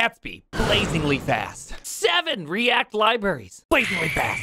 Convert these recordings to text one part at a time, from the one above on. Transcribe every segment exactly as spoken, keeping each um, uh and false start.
Gatsby, blazingly fast. Seven React libraries, blazingly fast.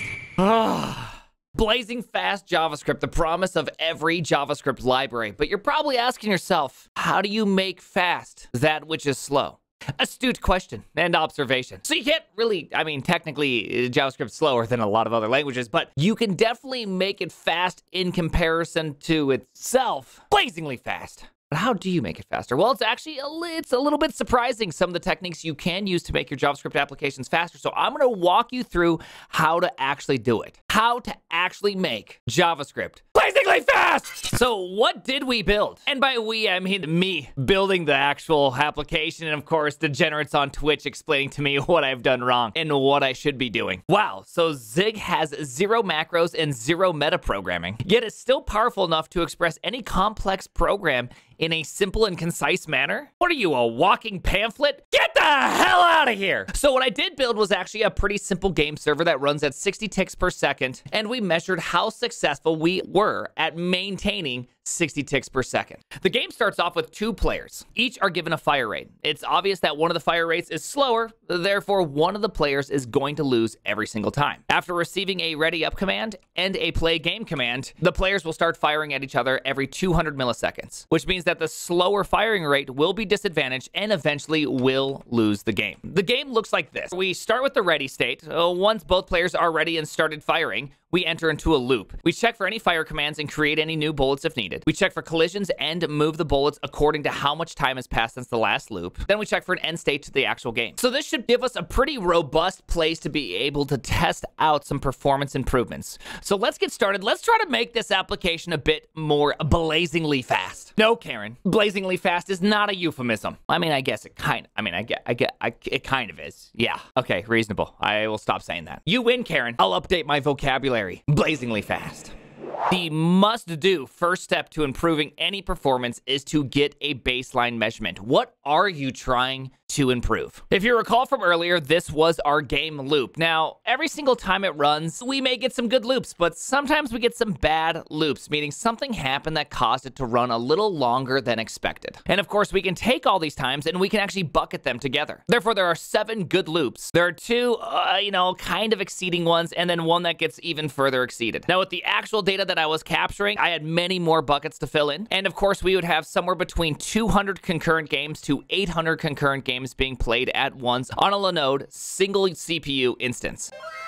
Ah. Blazing fast JavaScript, the promise of every JavaScript library. But you're probably asking yourself, how do you make fast that which is slow? Astute question and observation. So you can't really, I mean, technically, JavaScript's slower than a lot of other languages, but you can definitely make it fast in comparison to itself. Blazingly fast. But how do you make it faster? Well, it's actually a, it's a little bit surprising, some of the techniques you can use to make your JavaScript applications faster. So I'm going to walk you through how to actually do it. How to actually make JavaScript blazingly fast! So what did we build? And by we, I mean me building the actual application, and of course, degenerates on Twitch explaining to me what I've done wrong and what I should be doing. Wow, so Zig has zero macros and zero metaprogramming, yet it's still powerful enough to express any complex program in a simple and concise manner? What are you, a walking pamphlet? Get the hell out of here! So what I did build was actually a pretty simple game server that runs at sixty ticks per second, and we measured how successful we were at maintaining sixty ticks per second. The game starts off with two players. Each are given a fire rate. It's obvious that one of the fire rates is slower, therefore one of the players is going to lose every single time. After receiving a ready up command and a play game command, the players will start firing at each other every two hundred milliseconds, which means that the slower firing rate will be disadvantaged and eventually will lose the game. The game looks like this. We start with the ready state. Uh, once both players are ready and started firing, we enter into a loop. We check for any fire commands and create any new bullets if needed. We check for collisions and move the bullets according to how much time has passed since the last loop. Then we check for an end state to the actual game. So this should give us a pretty robust place to be able to test out some performance improvements. So let's get started. Let's try to make this application a bit more blazingly fast. No, Karen, blazingly fast is not a euphemism. I mean, I guess it kind of, I mean, I get, I get, I, it kind of is. Yeah. Okay, reasonable. I will stop saying that. You win, Karen. I'll update my vocabulary. Blazingly fast. The must-do first step to improving any performance is to get a baseline measurement. What are you trying to improve? If you recall from earlier, this was our game loop. Now, every single time it runs, we may get some good loops, but sometimes we get some bad loops, meaning something happened that caused it to run a little longer than expected. And of course, we can take all these times and we can actually bucket them together. Therefore, there are seven good loops. There are two, uh, you know, kind of exceeding ones, and then one that gets even further exceeded. Now, with the actual data that I was capturing, I had many more buckets to fill in. And of course, we would have somewhere between two hundred concurrent games to eight hundred concurrent games being played at once on a Linode single C P U instance.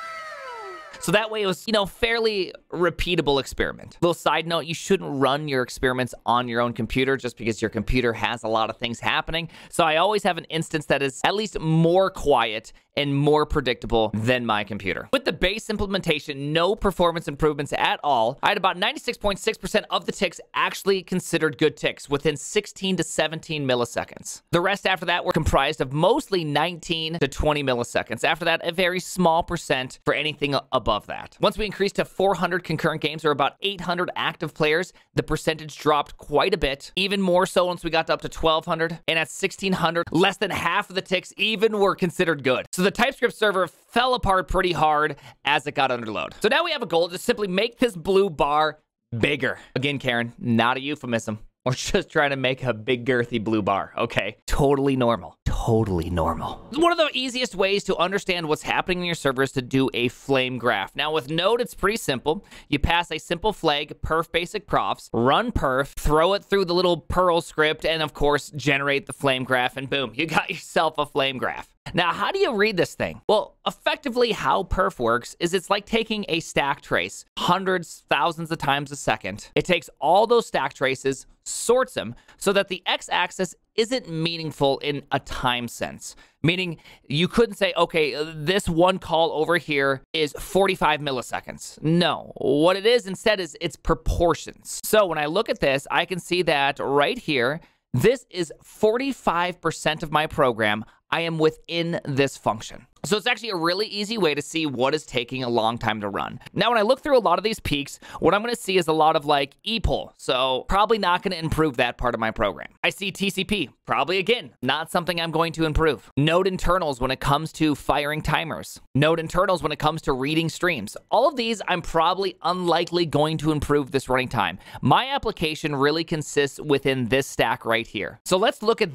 So that way it was, you know, fairly repeatable experiment. Little side note, you shouldn't run your experiments on your own computer just because your computer has a lot of things happening. So I always have an instance that is at least more quiet and more predictable than my computer. With the base implementation, no performance improvements at all. I had about ninety-six point six percent of the ticks actually considered good ticks within sixteen to seventeen milliseconds. The rest after that were comprised of mostly nineteen to twenty milliseconds. After that, a very small percent for anything above that. Once we increased to four hundred concurrent games or about eight hundred active players, the percentage dropped quite a bit. Even more so once we got to up to twelve hundred. And at sixteen hundred, less than half of the ticks even were considered good. So the TypeScript server fell apart pretty hard as it got under load. So now we have a goal to simply make this blue bar bigger. Again, Karen, not a euphemism. We're just trying to make a big girthy blue bar, okay? Totally normal. Totally normal. One of the easiest ways to understand what's happening in your server is to do a flame graph. Now with Node, it's pretty simple. You pass a simple flag, perf basic profs, run perf, throw it through the little Perl script, and of course, generate the flame graph, and boom, you got yourself a flame graph. Now, how do you read this thing? Well, effectively how perf works is it's like taking a stack trace hundreds, thousands of times a second. It takes all those stack traces, sorts them so that the x-axis isn't meaningful in a time sense. Meaning you couldn't say, okay, this one call over here is forty-five milliseconds. No, what it is instead is its proportions. So when I look at this, I can see that right here, this is forty-five percent of my program. I am within this function. So it's actually a really easy way to see what is taking a long time to run. Now, when I look through a lot of these peaks, what I'm going to see is a lot of like epoll. So probably not going to improve that part of my program. I see T C P, probably again, not something I'm going to improve. Node internals when it comes to firing timers. Node internals when it comes to reading streams. All of these, I'm probably unlikely going to improve this running time. My application really consists within this stack right here. So let's look at this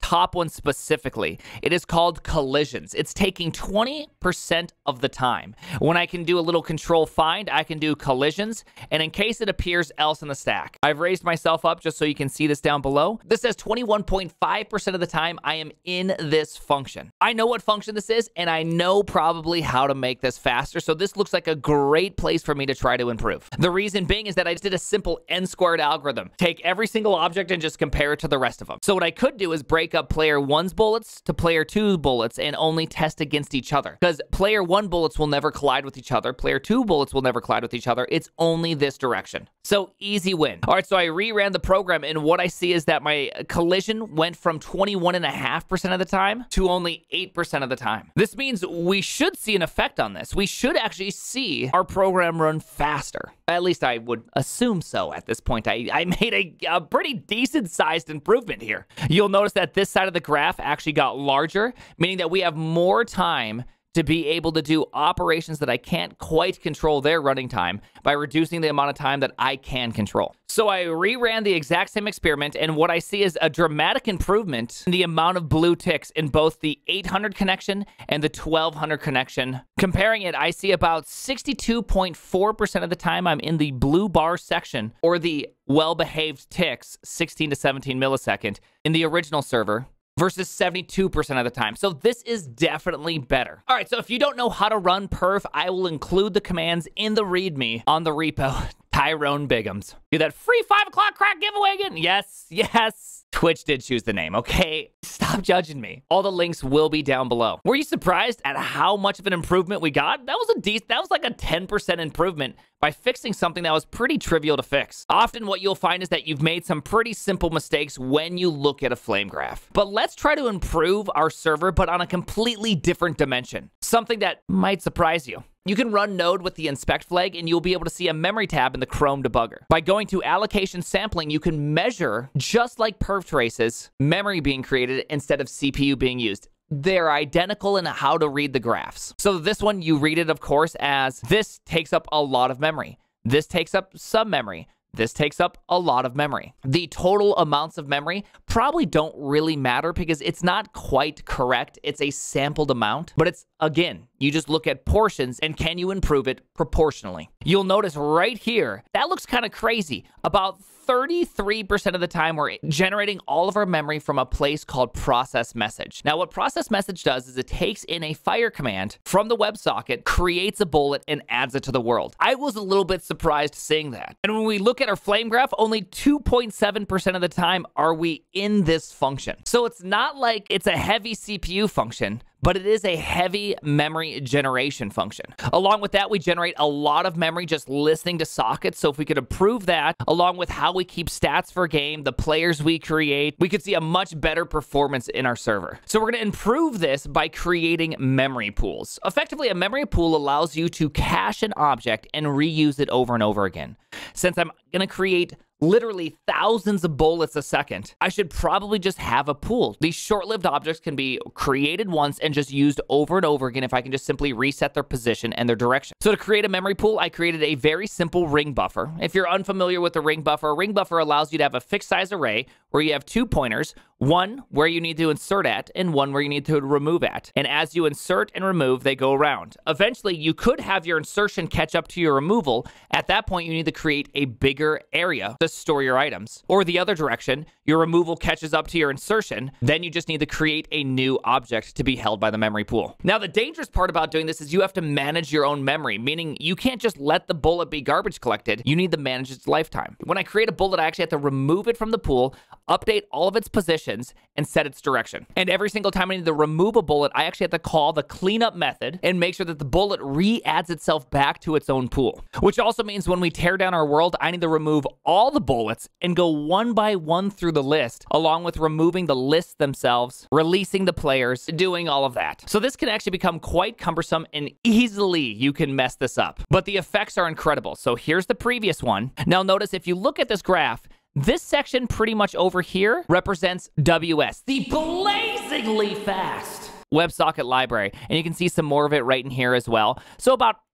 top one specifically. It is called collisions. It's taking twenty percent of the time. When I can do a little control find, I can do collisions, and in case it appears else in the stack. I've raised myself up just so you can see this down below. This says twenty-one point five percent of the time I am in this function. I know what function this is, and I know probably how to make this faster, so this looks like a great place for me to try to improve. The reason being is that I just did a simple n squared algorithm. Take every single object and just compare it to the rest of them. So what I could do is break up player one's bullets to player two's bullets and only test against each other. Because player one bullets will never collide with each other. Player two bullets will never collide with each other. It's only this direction. So easy win. All right, so I reran the program, and what I see is that my collision went from twenty-one point five percent of the time to only eight percent of the time. This means we should see an effect on this. We should actually see our program run faster. At least I would assume so at this point. I, I made a, a pretty decent sized improvement here. You'll notice that this side of the graph actually got larger, meaning that we have more time to be able to do operations that I can't quite control their running time by reducing the amount of time that I can control. So I reran the exact same experiment, and what I see is a dramatic improvement in the amount of blue ticks in both the eight hundred connection and the twelve hundred connection. Comparing it, I see about sixty-two point four percent of the time I'm in the blue bar section, or the well-behaved ticks, sixteen to seventeen millisecond, in the original server, versus seventy-two percent of the time. So this is definitely better. All right, so if you don't know how to run perf, I will include the commands in the README on the repo. Tyrone Biggums. Do that free five o'clock crack giveaway again? Yes, yes. Twitch did choose the name, okay? Stop judging me. All the links will be down below. Were you surprised at how much of an improvement we got? That was a decent, that was like a ten percent improvement by fixing something that was pretty trivial to fix. Often what you'll find is that you've made some pretty simple mistakes when you look at a flame graph. But let's try to improve our server, but on a completely different dimension. Something that might surprise you. You can run Node with the inspect flag, and you'll be able to see a memory tab in the Chrome debugger. By going to allocation sampling, you can measure, just like perf traces, memory being created instead of C P U being used. They're identical in how to read the graphs. So this one, you read it, of course, as this takes up a lot of memory. This takes up some memory. This takes up a lot of memory. The total amounts of memory probably don't really matter because it's not quite correct. It's a sampled amount, but it's, again, you just look at portions and can you improve it proportionally? You'll notice right here, that looks kind of crazy. About thirty-three percent of the time, we're generating all of our memory from a place called process message. Now, what process message does is it takes in a fire command from the WebSocket, creates a bullet, and adds it to the world. I was a little bit surprised seeing that. And when we look at our flame graph, only two point seven percent of the time are we in this function. So it's not like it's a heavy C P U function, but it is a heavy memory generation function. Along with that, we generate a lot of memory just listening to sockets. So if we could improve that, along with how we keep stats for game, the players we create, we could see a much better performance in our server. So we're gonna improve this by creating memory pools. Effectively, a memory pool allows you to cache an object and reuse it over and over again. Since I'm gonna create literally thousands of bullets a second, I should probably just have a pool. These short-lived objects can be created once and just used over and over again if I can just simply reset their position and their direction. So to create a memory pool, I created a very simple ring buffer. If you're unfamiliar with the ring buffer, a ring buffer allows you to have a fixed size array where you have two pointers, one where you need to insert at and one where you need to remove at. And as you insert and remove, they go around. Eventually, you could have your insertion catch up to your removal. At that point, you need to create a bigger area to store your items. Or the other direction, your removal catches up to your insertion, then you just need to create a new object to be held by the memory pool. Now, the dangerous part about doing this is you have to manage your own memory, meaning you can't just let the bullet be garbage collected. You need to manage its lifetime. When I create a bullet, I actually have to remove it from the pool, update all of its positions, and set its direction. And every single time I need to remove a bullet, I actually have to call the cleanup method and make sure that the bullet re-adds itself back to its own pool. Which also means when we tear down our world, I need to remove all the bullets and go one by one through the list, along with removing the lists themselves, releasing the players, doing all of that. So this can actually become quite cumbersome, and easily you can mess this up. But the effects are incredible. So here's the previous one. Now notice if you look at this graph, this section pretty much over here represents W S, the blazingly fast WebSocket library. And you can see some more of it right in here as well. So about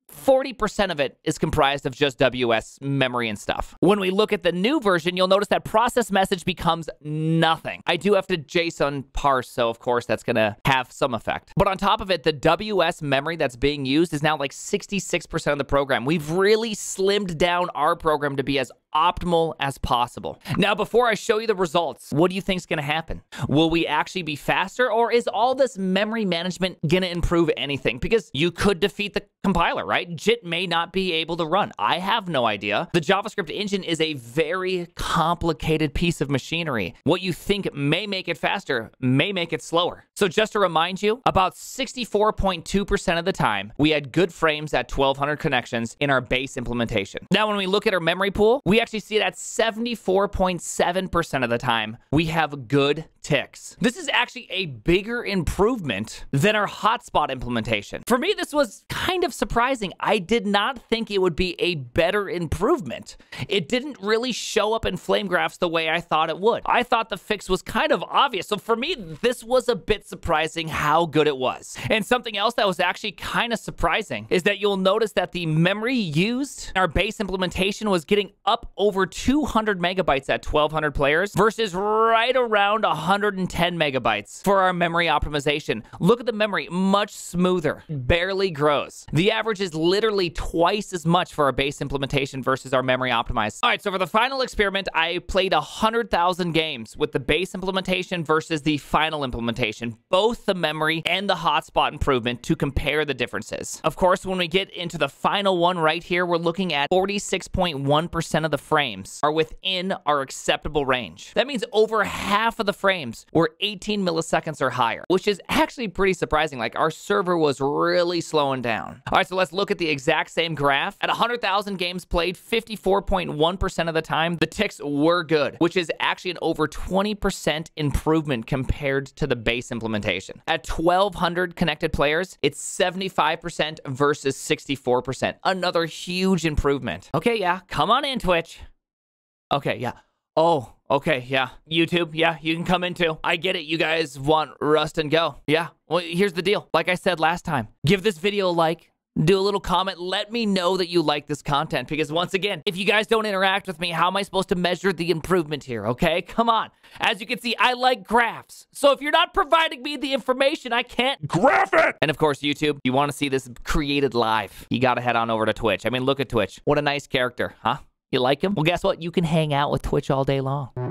forty percent of it is comprised of just W S memory and stuff. When we look at the new version, you'll notice that process message becomes nothing. I do have to JSON parse, so of course that's gonna have some effect. But on top of it, the W S memory that's being used is now like sixty-six percent of the program. We've really slimmed down our program to be as optimal as possible. Now, before I show you the results, what do you think is going to happen? Will we actually be faster, or is all this memory management going to improve anything? Because you could defeat the compiler, right? J I T may not be able to run. I have no idea. The JavaScript engine is a very complicated piece of machinery. What you think may make it faster may make it slower. So just to remind you, about sixty-four point two percent of the time, we had good frames at twelve hundred connections in our base implementation. Now, when we look at our memory pool, we actually see it at seventy-four point seven percent of the time, we have good ticks. This is actually a bigger improvement than our hotspot implementation. For me, this was kind of surprising. I did not think it would be a better improvement. It didn't really show up in flame graphs the way I thought it would. I thought the fix was kind of obvious. So for me, this was a bit surprising how good it was. And something else that was actually kind of surprising is that you'll notice that the memory used in our base implementation was getting up over two hundred megabytes at twelve hundred players versus right around one hundred ten megabytes for our memory optimization. Look at the memory, much smoother, barely grows. The average is literally twice as much for our base implementation versus our memory optimized. All right, so for the final experiment, I played one hundred thousand games with the base implementation versus the final implementation, both the memory and the hotspot improvement, to compare the differences. Of course, when we get into the final one right here, we're looking at forty-six point one percent of the frames are within our acceptable range. That means over half of the frames were eighteen milliseconds or higher, which is actually pretty surprising. Like, our server was really slowing down. All right, so let's look at the exact same graph. At one hundred thousand games played, fifty-four point one percent of the time, the ticks were good, which is actually an over twenty percent improvement compared to the base implementation. At twelve hundred connected players, it's seventy-five percent versus sixty-four percent. Another huge improvement. Okay, yeah, come on in, Twitch. Okay, yeah. Oh, okay, yeah. YouTube, yeah, you can come in too. I get it, you guys want Rust and Go. Yeah, well, here's the deal. Like I said last time, give this video a like, do a little comment, let me know that you like this content, because once again, if you guys don't interact with me, how am I supposed to measure the improvement here, okay? Come on. As you can see, I like graphs. So if you're not providing me the information, I can't graph it. And of course, YouTube, you want to see this created live, you got to head on over to Twitch. I mean, look at Twitch. What a nice character, huh? You like him? Well, guess what? You can hang out with Twitch all day long.